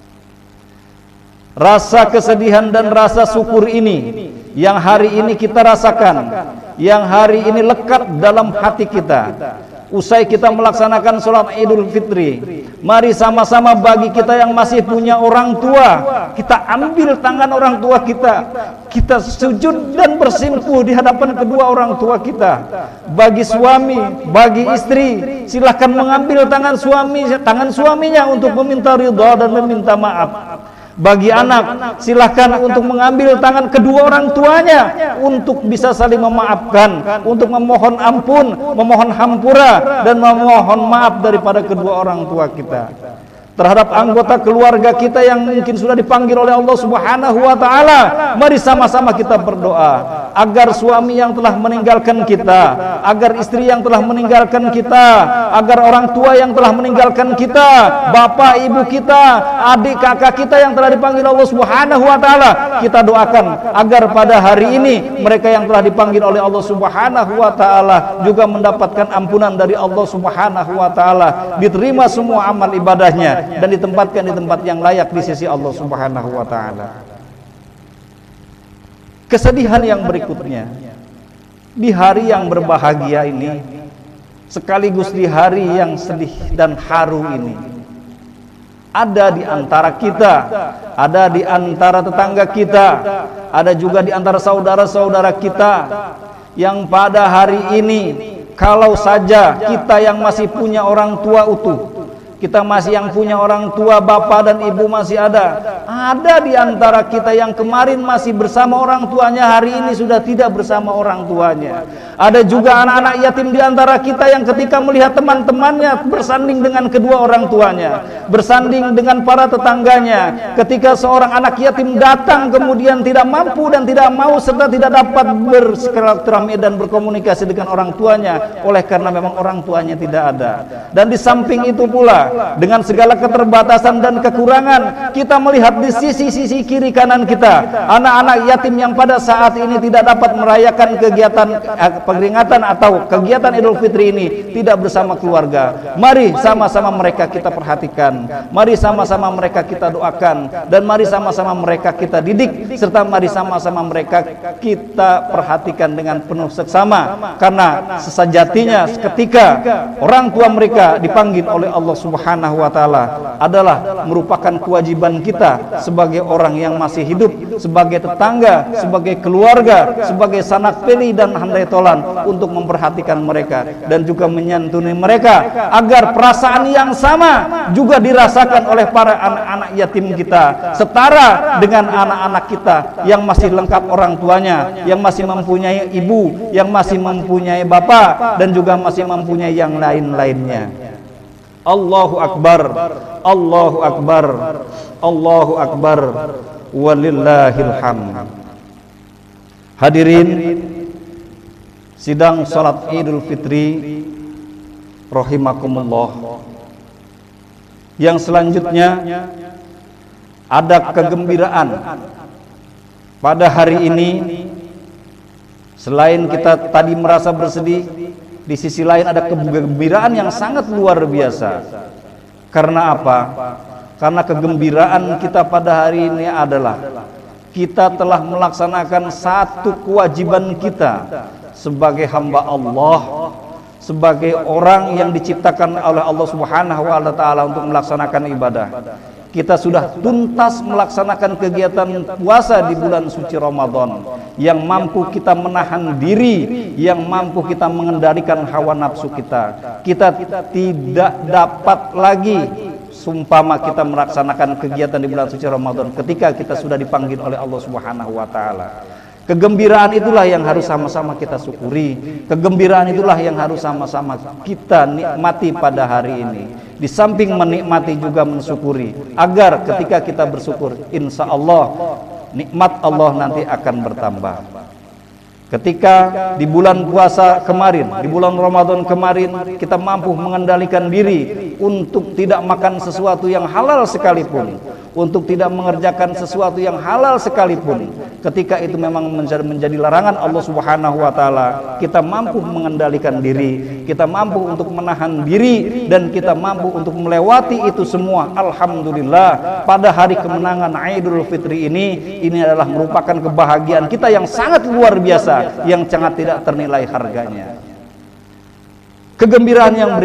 Rasa kesedihan dan rasa syukur ini yang hari ini kita rasakan, yang hari ini lekat dalam hati kita usai kita melaksanakan sholat Idul Fitri, mari sama-sama bagi kita yang masih punya orang tua, kita ambil tangan orang tua kita sujud dan bersimpuh di hadapan kedua orang tua kita. Bagi suami, bagi istri, silahkan mengambil tangan suaminya untuk meminta ridha dan meminta maaf. Bagi anak, silahkan untuk mengambil tangan kedua orang tuanya untuk bisa saling memaafkan, untuk memohon ampun, memohon hampura, dan memohon maaf daripada kedua orang tua kita. Terhadap anggota keluarga kita yang mungkin sudah dipanggil oleh Allah Subhanahu wa taala, mari sama-sama kita berdoa agar suami yang telah meninggalkan kita, agar istri yang telah meninggalkan kita, agar orang tua yang telah meninggalkan kita, bapak ibu kita, adik kakak kita yang telah dipanggil Allah Subhanahu wa taala, kita doakan agar pada hari ini mereka yang telah dipanggil oleh Allah Subhanahu wa taala juga mendapatkan ampunan dari Allah Subhanahu wa taala, diterima semua amal ibadahnya dan ditempatkan di tempat yang layak di sisi Allah Subhanahu wa taala. Kesedihan yang berikutnya, di hari yang berbahagia ini, sekaligus di hari yang sedih dan haru ini, ada di antara kita, ada di antara tetangga kita, ada juga di antara saudara-saudara kita yang pada hari ini, kalau saja kita yang masih punya orang tua utuh, Kita masih yang punya orang tua, bapak dan ibu masih ada. Ada di antara kita yang kemarin masih bersama orang tuanya, hari ini sudah tidak bersama orang tuanya. Ada juga anak-anak yatim di antara kita yang ketika melihat teman-temannya bersanding dengan kedua orang tuanya, bersanding dengan para tetangganya. Ketika seorang anak yatim datang kemudian tidak mampu dan tidak mau serta tidak dapat bersilaturahmi dan berkomunikasi dengan orang tuanya, oleh karena memang orang tuanya tidak ada. Dan di samping itu pula, dengan segala keterbatasan dan kekurangan, kita melihat di sisi-sisi kiri kanan kita anak-anak yatim yang pada saat ini tidak dapat merayakan kegiatan peringatan atau kegiatan Idul Fitri ini tidak bersama keluarga. Mari sama-sama mereka kita perhatikan, mari sama-sama mereka kita doakan, dan mari sama-sama mereka kita didik, serta mari sama-sama mereka kita perhatikan dengan penuh seksama, karena sesejatinya ketika orang tua mereka dipanggil oleh Allah Subhanahu wa Ta'ala adalah merupakan kewajiban kita sebagai orang yang masih hidup, sebagai tetangga, sebagai keluarga, sebagai sanak peli dan handai tolan, untuk memperhatikan mereka dan juga menyantuni mereka agar perasaan yang sama juga dirasakan oleh para anak-anak yatim kita, setara dengan anak-anak kita yang masih lengkap orang tuanya, yang masih mempunyai ibu, yang masih mempunyai bapak, dan juga masih mempunyai yang lain-lainnya. Allahu Akbar, Allahu Akbar, Allahu Akbar, walillahil hamd. Hadirin sidang salat Idul Fitri rahimakumullah. Yang selanjutnya ada kegembiraan pada hari ini. Selain kita tadi merasa bersedih, di sisi lain ada kegembiraan yang sangat luar biasa. Karena apa? Karena kegembiraan kita pada hari ini adalah kita telah melaksanakan satu kewajiban kita sebagai hamba Allah, sebagai orang yang diciptakan oleh Allah Subhanahu wa Ta'ala untuk melaksanakan ibadah. Kita sudah tuntas melaksanakan kegiatan puasa di bulan suci Ramadan, yang mampu kita menahan diri, yang mampu kita mengendalikan hawa nafsu kita. Kita tidak dapat lagi sumpama kita melaksanakan kegiatan di bulan suci Ramadan ketika kita sudah dipanggil oleh Allah Subhanahu wa Ta'ala. Kegembiraan itulah yang harus sama-sama kita syukuri. Kegembiraan itulah yang harus sama-sama kita nikmati pada hari ini. Di samping menikmati juga mensyukuri, agar ketika kita bersyukur, insya Allah nikmat Allah nanti akan bertambah. Ketika di bulan puasa kemarin, di bulan Ramadan kemarin, kita mampu mengendalikan diri untuk tidak makan sesuatu yang halal sekalipun, untuk tidak mengerjakan sesuatu yang halal sekalipun. Ketika itu memang menjadi larangan Allah Subhanahu wa Ta'ala, kita mampu mengendalikan diri, kita mampu untuk menahan diri, dan kita mampu untuk melewati itu semua. Alhamdulillah, pada hari kemenangan Idul Fitri ini adalah merupakan kebahagiaan kita yang sangat luar biasa, yang sangat tidak ternilai harganya. Kegembiraan yang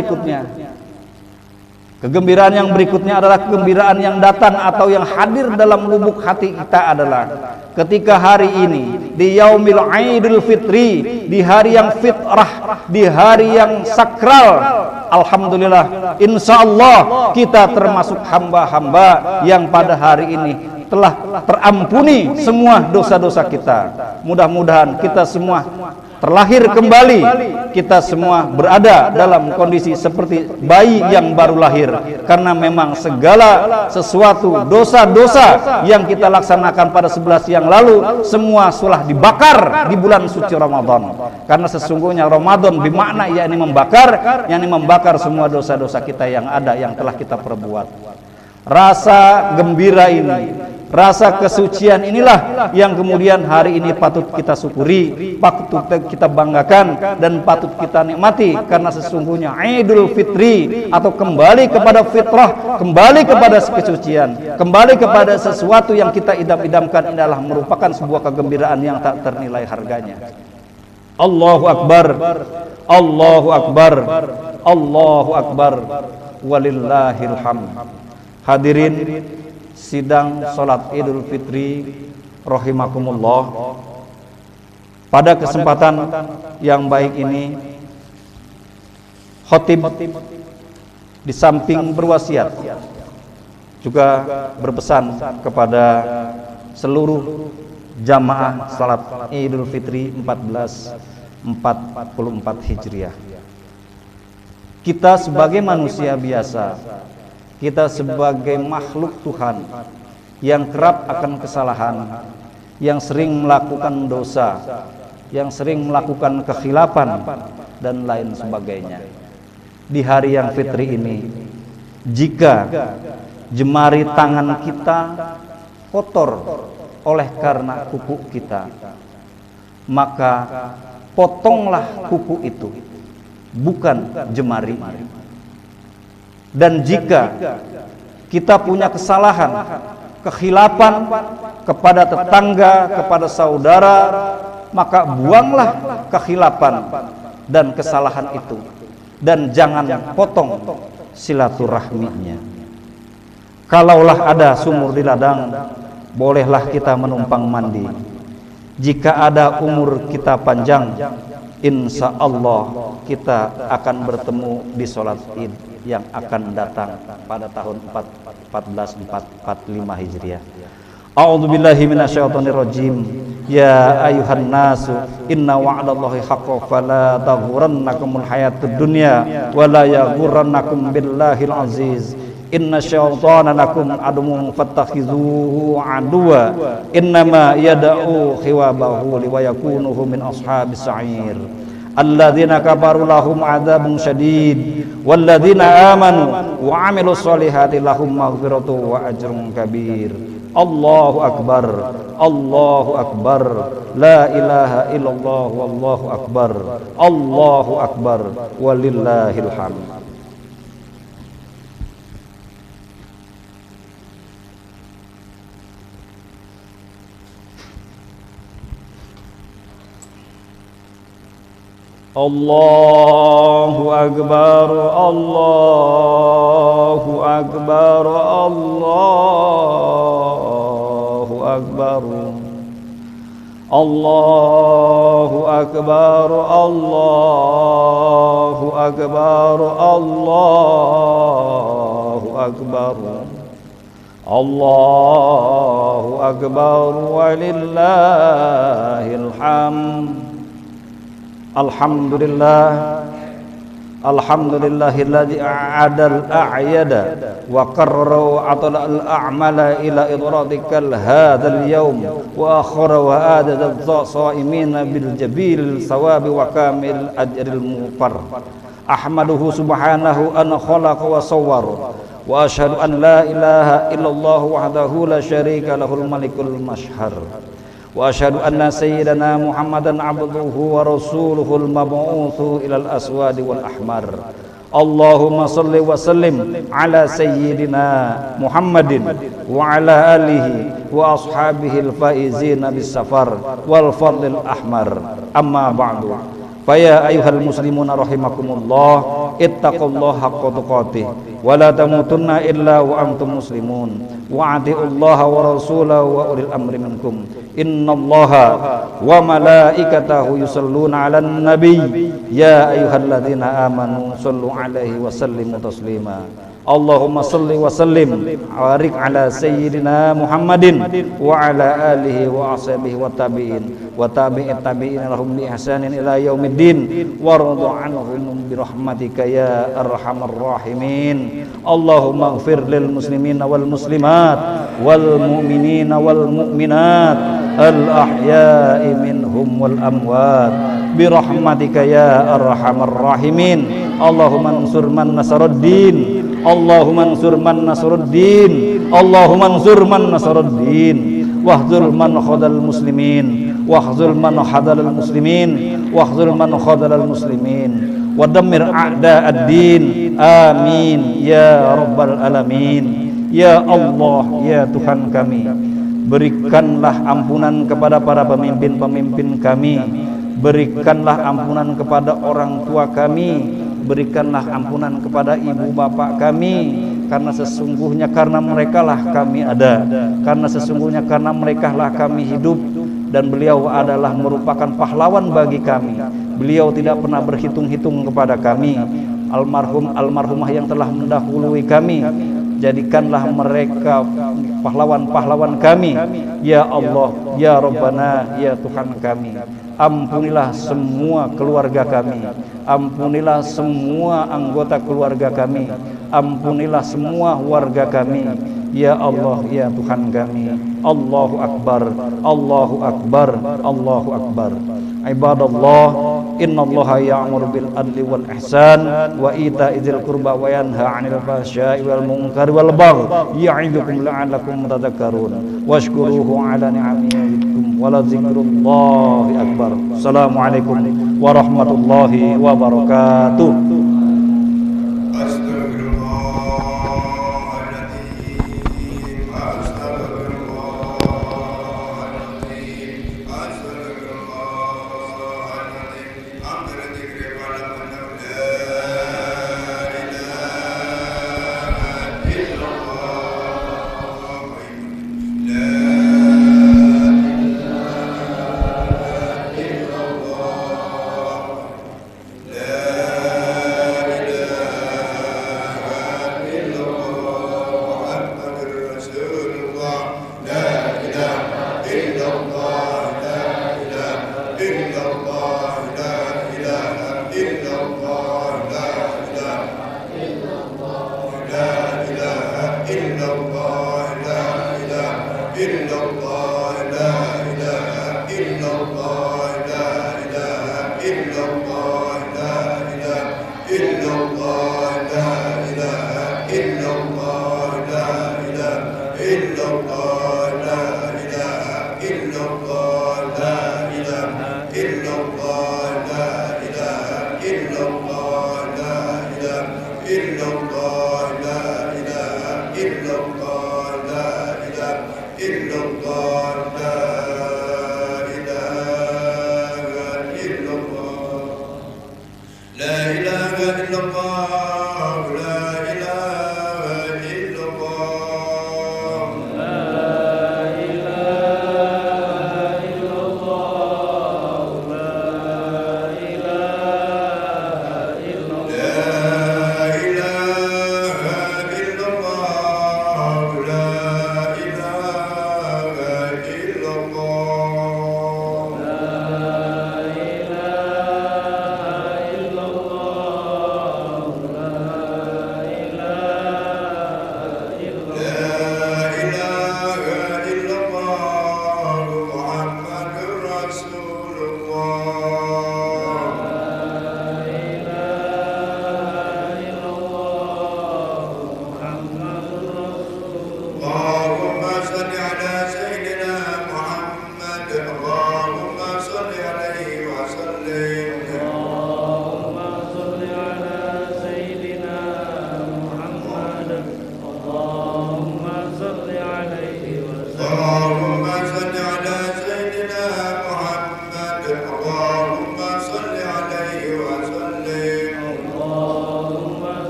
berikutnya adalah kegembiraan yang datang atau yang hadir dalam lubuk hati kita adalah ketika hari ini di Yaumil Idul Fitri, di hari yang fitrah, di hari yang sakral, alhamdulillah, insya Allah kita termasuk hamba-hamba yang pada hari ini telah terampuni semua dosa-dosa kita. Mudah-mudahan kita semua terlahir kembali, kita semua berada dalam kondisi seperti bayi yang baru lahir, karena memang segala sesuatu dosa-dosa yang kita laksanakan pada 11 yang lalu semua sudah dibakar di bulan suci Ramadan. Karena sesungguhnya Ramadan bermakna yakni membakar semua dosa-dosa kita yang ada, yang telah kita perbuat. Rasa gembira ini, rasa kesucian inilah yang kemudian hari ini patut kita syukuri, patut kita banggakan, dan patut kita nikmati. Karena sesungguhnya Idul Fitri atau kembali kepada fitrah, kembali kepada kesucian, kembali kepada sesuatu yang kita idam-idamkan, ini adalah merupakan sebuah kegembiraan yang tak ternilai harganya. Allahu Akbar, Allahu Akbar, Allahu Akbar, walillahil hamd. Hadirin sidang salat Idul Fitri rahimakumullah. Pada kesempatan yang baik ini, khotib di samping berwasiat juga berpesan kepada seluruh jamaah salat Idul Fitri 1444 Hijriah. Kita sebagai manusia biasa, kita sebagai makhluk Tuhan yang kerap akan kesalahan, yang sering melakukan dosa, yang sering melakukan kekhilafan dan lain sebagainya. Di hari yang fitri ini, jika jemari tangan kita kotor oleh karena kuku kita, maka potonglah kuku itu, bukan jemari. Dan jika kita punya kesalahan, kekhilafan kepada tetangga, kepada saudara, maka buanglah kekhilafan dan kesalahan itu, dan jangan potong silaturahminya. Kalaulah ada sumur di ladang, bolehlah kita menumpang mandi. Jika ada umur kita panjang, insya Allah kita akan bertemu di sholat Id yang akan datang pada tahun 1445 Hijriah. A'udzu billahi minasyaitonir rajim. Ya ayuhan nasu inna wa'dallahi haqqun fala taghurrannakumul hayatud dunya wa la yaghurrannakum billahil aziz. Inna syaitana lakum aduwwun fattakhizuhu aduwwa innama yad'u khiwabahu liwayakunuhu min ashabis sa'ir. Alladzina kafaru lahum adzabun syadid walladzina amanu wa 'amilus solihati lahum maghfiratu wa ajrun kabir. Allahu akbar, Allahu akbar, la ilaha illallah wallahu akbar, Allahu akbar, walillahil hamd. Allahu akbar, Allahu akbar, Allahu akbar, Allahu akbar, Allahu akbar, Allahu akbar, Allahu akbar, walillahil hamd. Alhamdulillah, alhamdulillahilladzi a'adal a'yada wa qarrara atal al-a'mala ila idradikal hadzal yawm wa akhara wa adada as-sa'imin bil jabil sawabi wa kamil ajril muqar. Ahmaduhu subhanahu an khalaqa wa sawwara wa asyhadu an la ilaha illallah wahdahu la syarika lahul malikul mashhar. Wa asyhadu anna sayyidana Muhammadan abduhu wa rasuluhul mab'utsu ilal aswadi wal ahmar. Allahumma salli wa sallim ala sayyidina Muhammadin wa ala alihi wa ashabihi al-faizina bis safar wal fadlil ahmar. Amma ba'du. Faya ayyuhal muslimuna rahimakumullah, ittaqullaha haqqa tuqatih wa la tamutunna illa wa antum muslimun wa atiullaha wa rasulahu wa ulil amri minkum. Innallaha wa malaikatahu yusalluna 'alan nabiy ya ayyuhalladzina amanu sallu 'alaihi wa sallimu taslima. Allahumma salli wa sallim barik ala sayyidina Muhammadin wa ala alihi wa ashabihi wa tabi'in wa tabi'it tabi'in lahum bi ihsanin ila yaumiddin warḍu 'anhum bi rahmatika ya arhamar rahimin. Allahumma ighfir lil muslimina wal muslimat wal mu'minina wal mu'minat al ahya'i minhum wal amwat bi rahmatika ya arhamar rahimin. Allahumma ansur man nasaraddin, Allahumma ansur man nasruddin, Allahumma ansur man nasruddin, wahzul man khadal muslimin, wahzul man khadal muslimin, wahzul man khadal muslimin, wa dammir a'da ad-din. Amin ya rabbal alamin. Ya Allah, ya Tuhan kami, berikanlah ampunan kepada para pemimpin-pemimpin kami, berikanlah ampunan kepada orang tua kami, berikanlah ampunan kepada ibu bapak kami, karena sesungguhnya karena merekalah kami ada, karena sesungguhnya karena merekalah kami hidup, dan beliau adalah merupakan pahlawan bagi kami. Beliau tidak pernah berhitung-hitung kepada kami. almarhumah yang telah mendahului kami, jadikanlah mereka pahlawan-pahlawan kami. Ya Allah, ya Rabbana, ya Tuhan kami, ampunilah semua keluarga kami, ampunilah semua anggota keluarga kami, ampunilah semua warga kami. Ya Allah, ya Tuhan kami. Allahu Akbar, Allahu Akbar, Allahu Akbar. Ibadallah, innallaha ya'muru bil adli wal ihsan wa ita'i dzil qurba wa yanha 'anil fahsya'i wal munkari wal baghi ya'idukum la'allakum tadhakkarun washkuruhu 'ala ni'amihi yazidkum wa la dzikrullahi akbar. Assalamualaikum warahmatullahi wabarakatuh.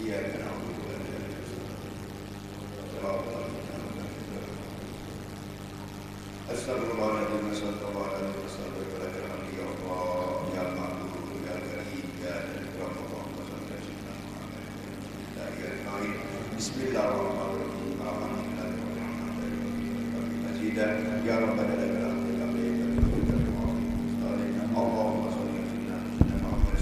Astagfirullahaladzim, astagfirullahaladzim, astagfirullahaladzim, ya Allah, ya Ma'bud, ya Karim, ya Nabi, Bismillahirrahmanirrahim, Alhamdulillah, ya Rabbana lakal hamd, Allahumma shalli ala Muhammad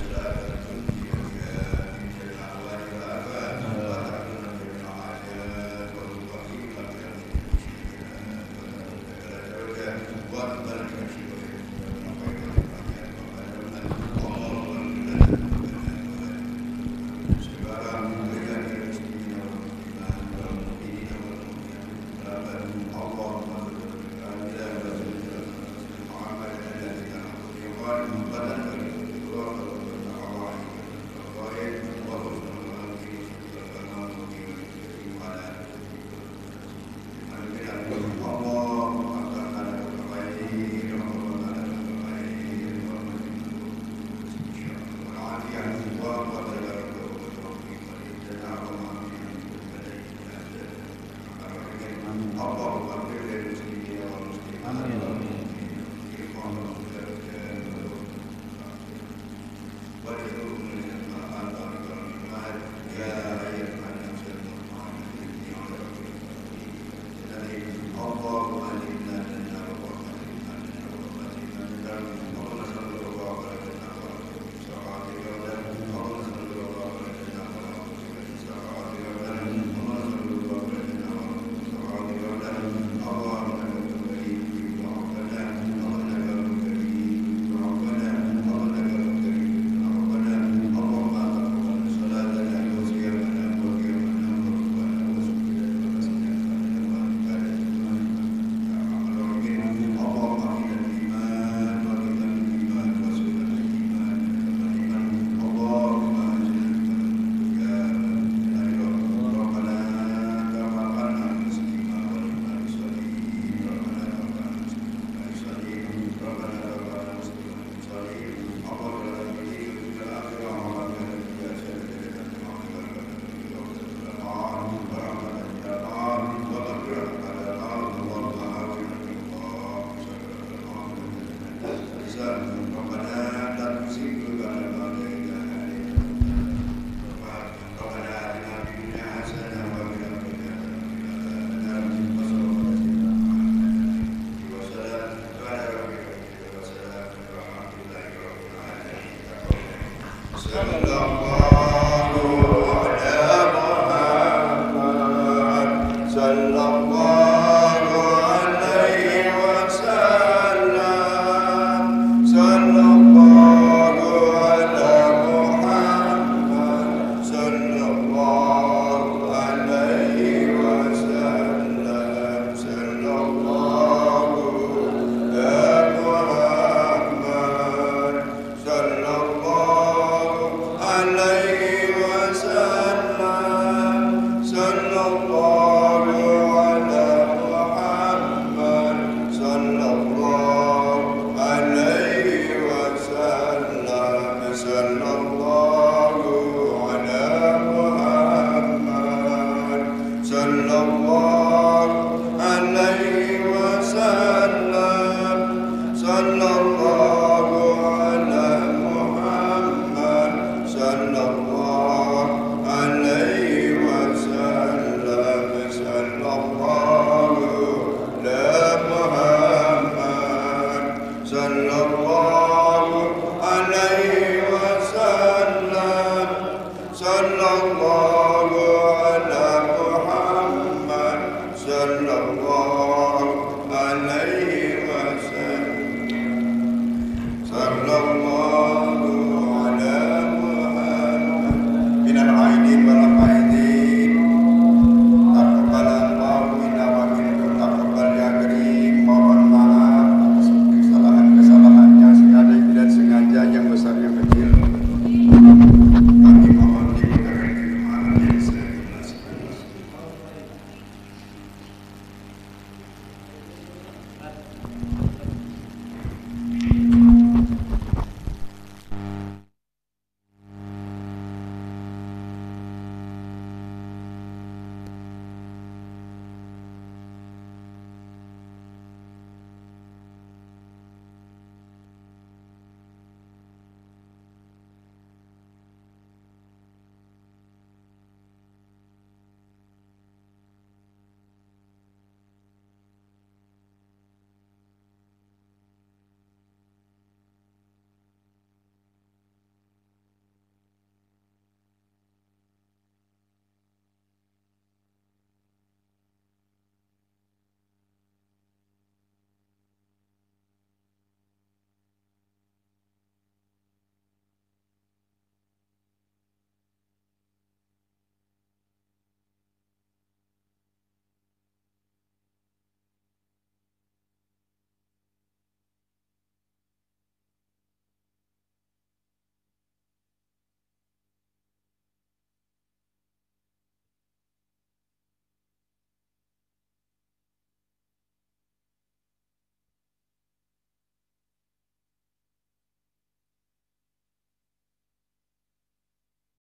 minal aidin wal